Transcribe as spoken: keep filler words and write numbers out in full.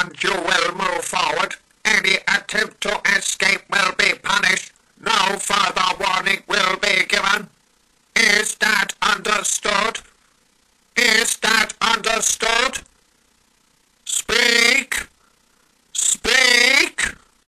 and you will move forward. Any attempt to escape will be punished. No further warning will be given. Is that understood? Is that understood? Speak!